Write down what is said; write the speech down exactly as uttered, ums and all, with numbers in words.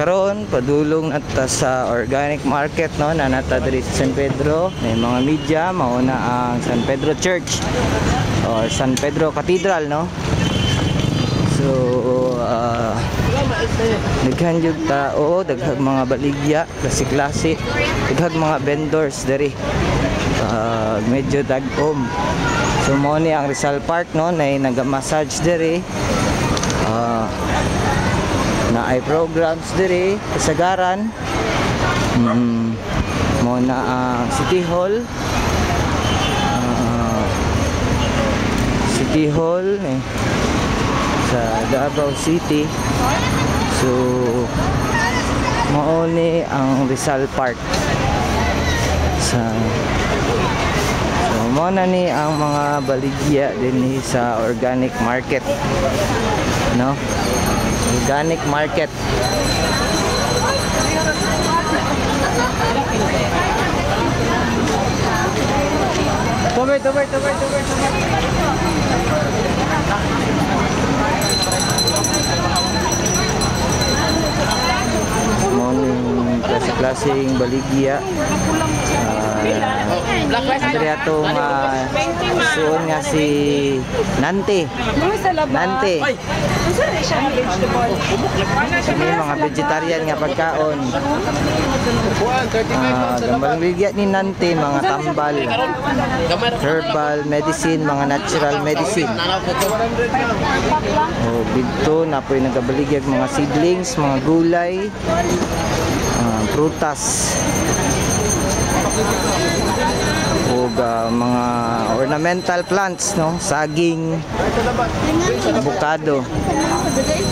Karon padulong natta sa organic market no na nata diri sa San Pedro. May mga media mauna ang San Pedro Church or San Pedro Cathedral no. So uh, daghan jud tao, daghang mga baligya, klase-klase, daghang mga vendors diri. Uh, medyo dagom. So mo ni ang Rizal Park no na naga-massage diri. Uh, na ay programs diri kasagaran. Mm, mo na ang uh, City Hall. Uh, City Hall eh, sa Davao City. So mao ni ang Rizal Park sa so mo na ni ang mga baligya din sa organic market no, organic market. Tuber, tuber, tuber, tuber, tuber. Morning, klase-klaseng baligya. Dari atong uh, suon nga si Nante. Nante. Ini mga vegetarian nga pagkaon. Uh, Gambang baligya ni Nante, mga tambal, herbal medicine, mga natural medicine. Oh, dito na po yung nagabaligya mga seedlings, mga gulay, uh, prutas. O uh, mga ornamental plants no, saging, avocado.